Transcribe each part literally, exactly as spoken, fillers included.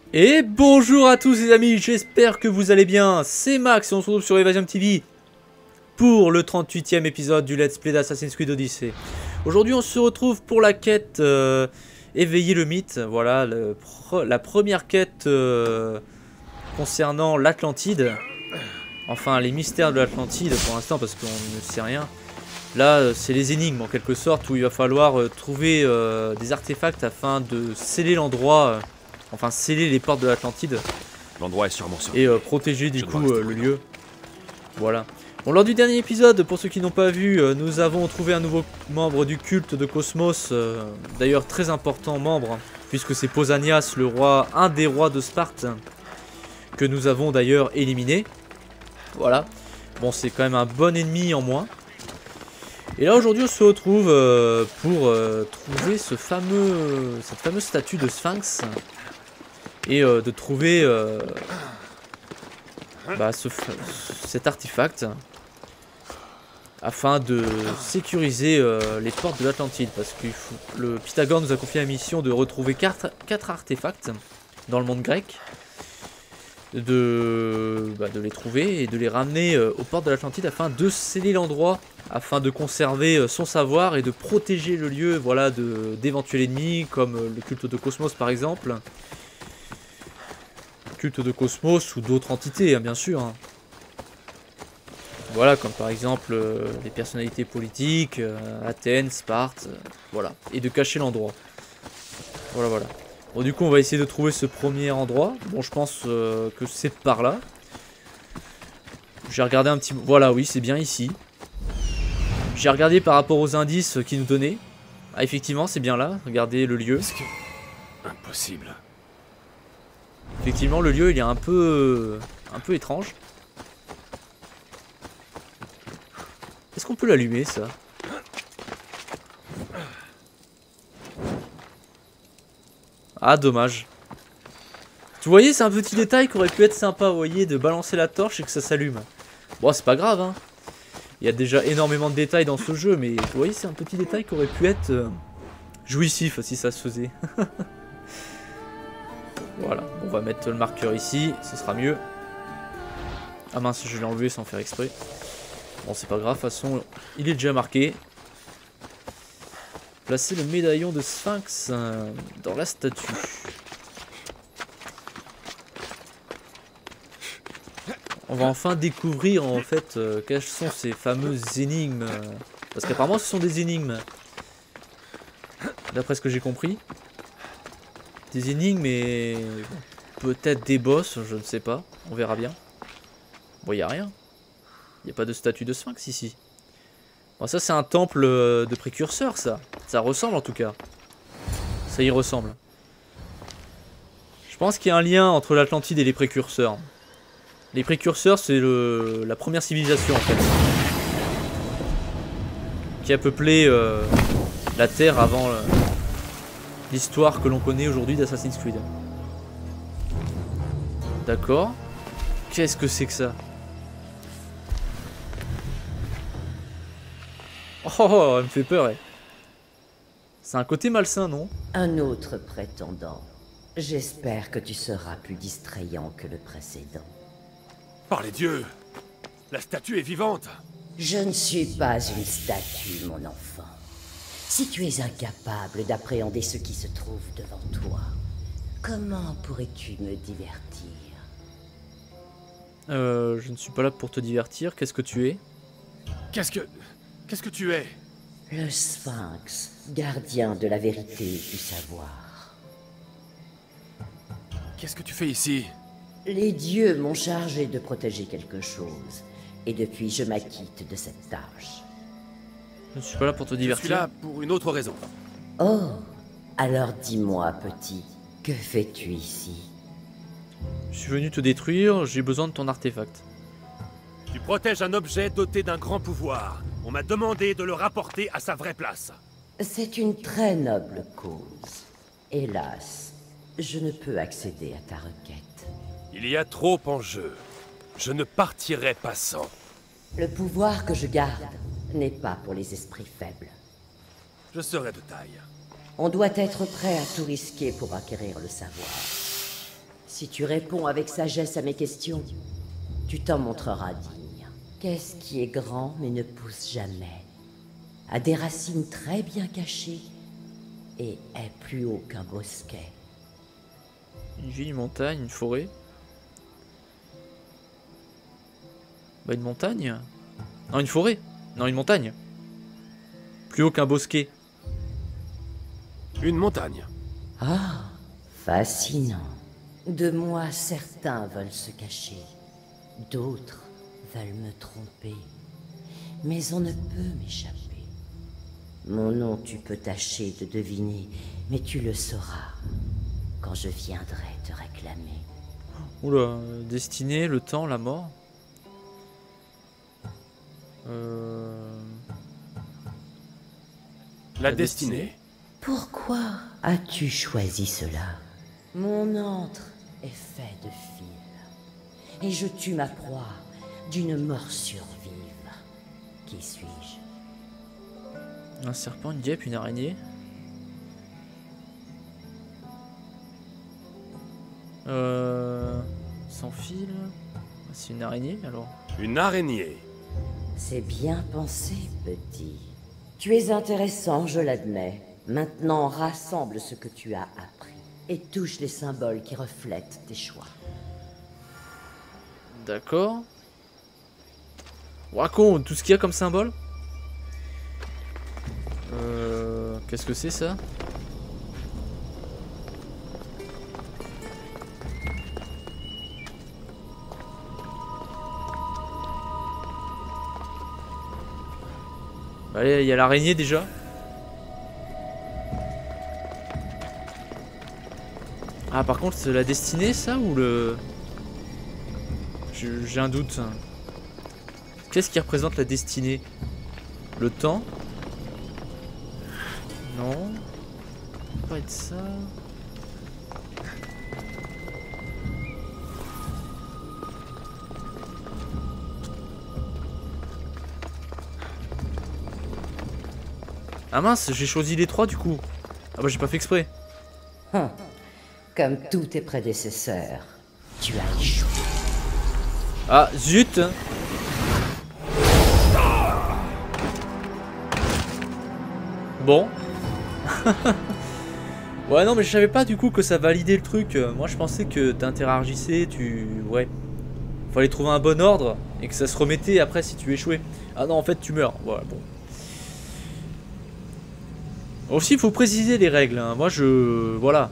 Et bonjour à tous les amis, j'espère que vous allez bien, c'est Max et on se retrouve sur Evasion T V pour le trente-huitième épisode du Let's Play d'Assassin's Creed Odyssey. Aujourd'hui on se retrouve pour la quête euh, Éveiller le mythe, voilà, le pre la première quête euh, concernant l'Atlantide. Enfin les mystères de l'Atlantide pour l'instant parce qu'on ne sait rien. Là c'est les énigmes en quelque sorte où il va falloir euh, trouver euh, des artefacts afin de sceller l'endroit... Euh, Enfin, sceller les portes de l'Atlantide. L'endroit est sûrement sûr. Et euh, protéger du coup euh, le lieu. Voilà. Bon, lors du dernier épisode, pour ceux qui n'ont pas vu, euh, nous avons trouvé un nouveau membre du culte de Cosmos. Euh, D'ailleurs, très important membre, hein, puisque c'est Pausanias, le roi, un des rois de Sparte, que nous avons d'ailleurs éliminé. Voilà. Bon, c'est quand même un bon ennemi en moins. Et là, aujourd'hui, on se retrouve euh, pour euh, trouver ce fameux, cette fameuse statue de Sphinx. Et euh, de trouver euh, bah, ce, cet artefact afin de sécuriser euh, les portes de l'Atlantide, parce que le Pythagore nous a confié la mission de retrouver quatre, quatre artefacts dans le monde grec, de, bah, de les trouver et de les ramener euh, aux portes de l'Atlantide afin de sceller l'endroit, afin de conserver euh, son savoir et de protéger le lieu, voilà, d'éventuels ennemis comme euh, le culte de Cosmos par exemple. Culte de Cosmos ou d'autres entités, hein, bien sûr. Hein. Voilà, comme par exemple euh, les personnalités politiques, euh, Athènes, Sparte, euh, voilà. Et de cacher l'endroit. Voilà, voilà. Bon, du coup, on va essayer de trouver ce premier endroit. Bon, je pense euh, que c'est par là. J'ai regardé un petit peu. Voilà, oui, c'est bien ici. J'ai regardé par rapport aux indices qu'ils nous donnaient. Ah, effectivement, c'est bien là. Regardez le lieu. Est-ce que... Impossible. Effectivement, le lieu, il est un peu, un peu étrange. Est-ce qu'on peut l'allumer, ça? Ah, dommage. Tu voyez, c'est un petit détail qui aurait pu être sympa, vous voyez, de balancer la torche et que ça s'allume. Bon, c'est pas grave, hein. Il y a déjà énormément de détails dans ce jeu, mais vous voyez, c'est un petit détail qui aurait pu être euh, jouissif si ça se faisait. Voilà, on va mettre le marqueur ici, ce sera mieux. Ah mince, je l'ai enlevé sans faire exprès. Bon, c'est pas grave, de toute façon, il est déjà marqué. Placer le médaillon de Sphinx euh, dans la statue. On va enfin découvrir en fait euh, quelles sont ces fameuses énigmes. Euh, parce qu'apparemment ce sont des énigmes. D'après ce que j'ai compris. Des énigmes et peut-être des boss, je ne sais pas. On verra bien. Bon, il n'y a rien. Il n'y a pas de statue de Sphinx ici. Bon, ça c'est un temple de précurseur, ça. Ça ressemble en tout cas. Ça y ressemble. Je pense qu'il y a un lien entre l'Atlantide et les précurseurs. Les précurseurs, c'est le la première civilisation en fait. Qui a peuplé euh, la Terre avant... Euh, l'histoire que l'on connaît aujourd'hui d'Assassin's Creed. D'accord. Qu'est-ce que c'est que ça? Oh, oh, oh, elle me fait peur, elle. C'est un côté malsain, non? Un autre prétendant. J'espère que tu seras plus distrayant que le précédent. Par les dieux! La statue est vivante! Je ne suis pas une statue, mon enfant. Si tu es incapable d'appréhender ce qui se trouve devant toi, comment pourrais-tu me divertir? Euh, je ne suis pas là pour te divertir. Qu'est-ce que tu es? Qu'est-ce que... Qu'est-ce que tu es? Le Sphinx, gardien de la vérité et du savoir. Qu'est-ce que tu fais ici? Les dieux m'ont chargé de protéger quelque chose, et depuis je m'acquitte de cette tâche. Je ne suis pas là pour te divertir. Je suis là pour une autre raison. Oh, alors dis-moi, petit, que fais-tu ici? Je suis venu te détruire, j'ai besoin de ton artefact. Tu protèges un objet doté d'un grand pouvoir. On m'a demandé de le rapporter à sa vraie place. C'est une très noble cause. Hélas, je ne peux accéder à ta requête. Il y a trop en jeu. Je ne partirai pas sans. Le pouvoir que je garde n'est pas pour les esprits faibles. Je serai de taille. On doit être prêt à tout risquer pour acquérir le savoir. Si tu réponds avec sagesse à mes questions, tu t'en montreras digne. Qu'est-ce qui est grand mais ne pousse jamais, a des racines très bien cachées et est plus haut qu'un bosquet? Une ville, une montagne, une forêt. Bah une montagne. Non, une forêt. Non, une montagne. Plus haut qu'un bosquet. Une montagne. Ah, fascinant. De moi, certains veulent se cacher. D'autres veulent me tromper. Mais on ne peut m'échapper. Mon nom, tu peux tâcher de deviner, mais tu le sauras quand je viendrai te réclamer. Oula, destinée, le temps, la mort. Euh... La, La destinée. destinée. Pourquoi as-tu choisi cela? Mon antre est fait de fil, et je tue ma proie d'une morsure vive. Qui suis-je? Un serpent, une guêpe, une araignée. Euh... Sans fil. C'est une araignée alors. Une araignée. C'est bien pensé, petit. Tu es intéressant, je l'admets. Maintenant, rassemble ce que tu as appris et touche les symboles qui reflètent tes choix. D'accord. Raconte tout ce qu'il y a comme symbole. Euh... Qu'est-ce que c'est ça? Allez, il y a l'araignée déjà. Ah, par contre, c'est la destinée, ça, ou le... J'ai un doute. Qu'est-ce qui représente la destinée? Le temps? Non. Ça peut pas être ça. Ah mince, j'ai choisi les trois du coup. Ah bah j'ai pas fait exprès. Hum. Comme tous tes prédécesseurs, tu as échoué. Ah zut. Bon. Ouais non mais je savais pas du coup que ça validait le truc. Moi je pensais que t'interagissais, tu... Ouais. Fallait trouver un bon ordre et que ça se remettait après si tu échouais. Ah non en fait tu meurs. Voilà bon. Aussi il faut préciser les règles. Hein. Moi je... Voilà.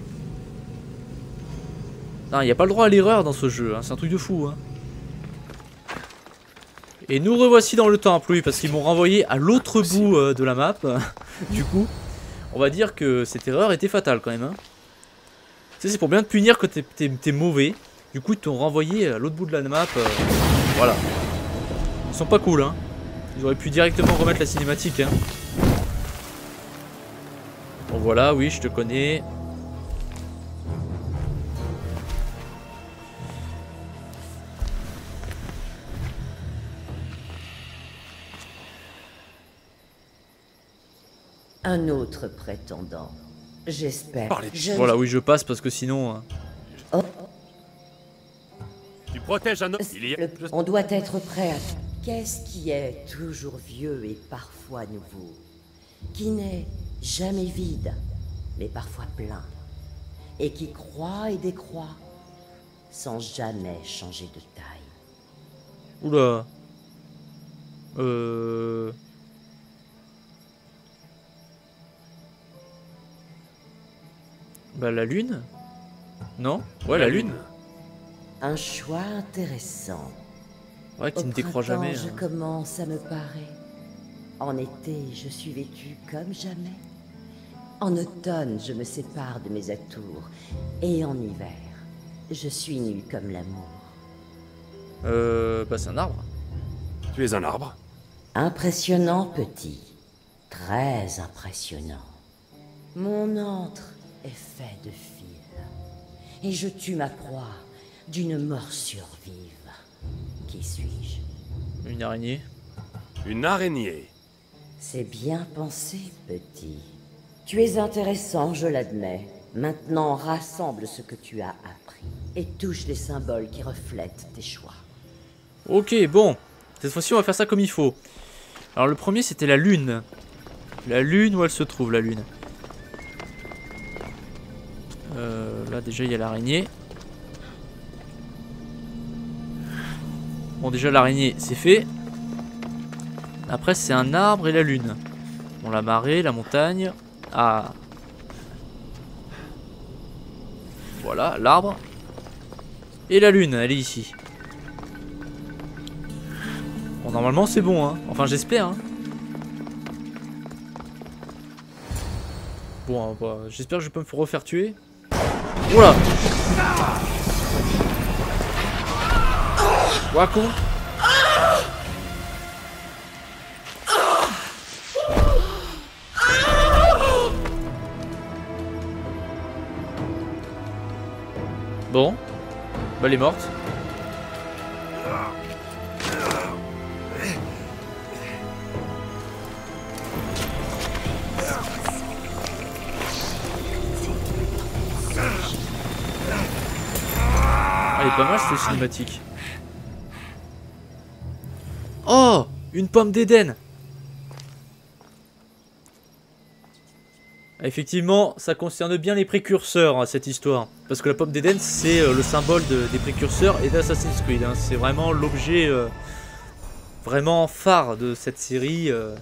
Non il n'y a pas le droit à l'erreur dans ce jeu. Hein. C'est un truc de fou. Hein. Et nous revoici dans le temple, oui, parce qu'ils m'ont renvoyé à l'autre bout euh, de la map. Du coup, on va dire que cette erreur était fatale quand même. Hein. Tu sais, c'est pour bien te punir que t'es mauvais. Du coup, ils t'ont renvoyé à l'autre bout de la map. Euh, voilà. Ils sont pas cool, hein. Ils auraient pu directement remettre la cinématique, hein. Bon, voilà, oui, je te connais. Un autre prétendant. J'espère. Je... Voilà, oui, je passe parce que sinon... Oh. Tu protèges un homme. Il y a... Le... On doit être prêt à... Qu'est-ce qui est toujours vieux et parfois nouveau? Qui n'est jamais vide, mais parfois plein. Et qui croît et décroît, sans jamais changer de taille. Oula. Euh... Bah la lune? Non? Ouais la, la lune. lune. Un choix intéressant. Ouais qui ne décroît jamais. Je hein. commence à me parer. En été, je suis vêtue comme jamais. En automne, je me sépare de mes atours. Et en hiver, je suis nue comme l'amour. Euh... Bah c'est un arbre. Tu es un arbre? Impressionnant, petit. Très impressionnant. Mon antre est fait de fil. Et je tue ma proie d'une morsure vive. Qui suis-je? Une araignée. Une araignée. C'est bien pensé, petit. Tu es intéressant, je l'admets. Maintenant, rassemble ce que tu as appris et touche les symboles qui reflètent tes choix. Ok, bon. Cette fois-ci, on va faire ça comme il faut. Alors, le premier, c'était la lune. La lune, où elle se trouve, la lune? euh, Là, déjà, il y a l'araignée. Bon, déjà, l'araignée, c'est fait. Après, c'est un arbre et la lune. Bon, la marée, la montagne. Ah. Voilà, l'arbre. Et la lune, elle est ici. Bon, normalement, c'est bon, hein. Enfin, j'espère, hein. Bon, bah, j'espère que je peux me refaire tuer. Oula! Ouah, con! Bon. Bah, elle est morte. Elle est pas mal cette cinématique. Oh, une pomme d'Éden. Effectivement, ça concerne bien les précurseurs, hein, cette histoire. Parce que la pomme d'Éden, c'est euh, le symbole de, des précurseurs et d'Assassin's Creed. Hein. C'est vraiment l'objet euh, vraiment phare de cette série. Euh.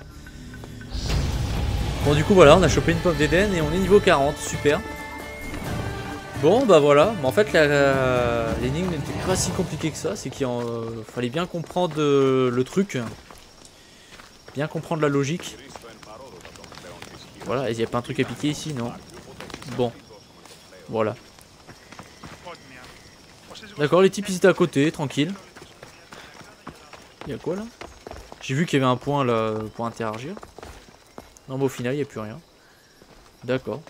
Bon, du coup, voilà, on a chopé une pomme d'Éden et on est niveau quarante. Super. Bon, bah voilà. Mais en fait, l'énigme n'était pas si compliquée que ça. C'est qu'il euh, fallait bien comprendre euh, le truc. Bien comprendre la logique. Voilà, il n'y a pas un truc à piquer ici, non? Bon, voilà. D'accord, les types ils étaient à côté, tranquille. Il y a quoi là? J'ai vu qu'il y avait un point là pour interagir. Non, mais au final, il n'y a plus rien. D'accord.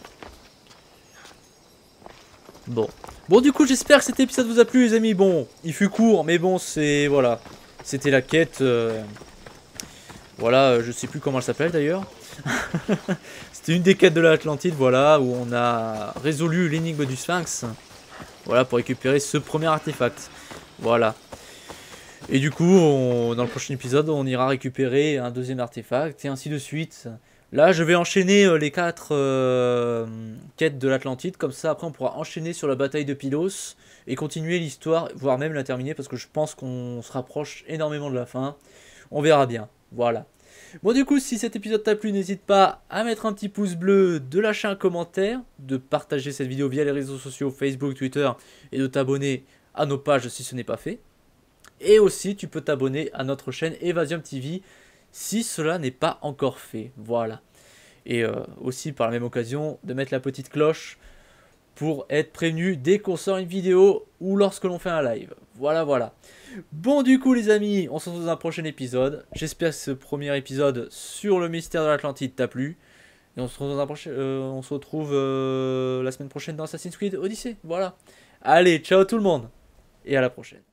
Bon. Bon, du coup, j'espère que cet épisode vous a plu, les amis. Bon, il fut court, mais bon, c'est... Voilà. C'était la quête... Euh... Voilà, je sais plus comment elle s'appelle d'ailleurs. C'était une des quêtes de l'Atlantide, voilà, où on a résolu l'énigme du Sphinx. Voilà, pour récupérer ce premier artefact. Voilà. Et du coup, on, dans le prochain épisode, on ira récupérer un deuxième artefact, et ainsi de suite. Là, je vais enchaîner les quatre euh, quêtes de l'Atlantide. Comme ça, après, on pourra enchaîner sur la bataille de Pylos et continuer l'histoire, voire même la terminer, parce que je pense qu'on se rapproche énormément de la fin. On verra bien. Voilà. Bon, du coup, si cet épisode t'a plu, n'hésite pas à mettre un petit pouce bleu, de lâcher un commentaire, de partager cette vidéo via les réseaux sociaux Facebook, Twitter et de t'abonner à nos pages si ce n'est pas fait. Et aussi, tu peux t'abonner à notre chaîne Evasium T V si cela n'est pas encore fait. Voilà. Et euh, aussi, par la même occasion, de mettre la petite cloche pour être prévenu dès qu'on sort une vidéo ou lorsque l'on fait un live. Voilà, voilà. Bon, du coup, les amis, on se retrouve dans un prochain épisode. J'espère que ce premier épisode sur le mystère de l'Atlantide t'a plu. Et on se retrouve, dans un prochain, euh, on se retrouve euh, la semaine prochaine dans Assassin's Creed Odyssey. Voilà. Allez, ciao tout le monde. Et à la prochaine.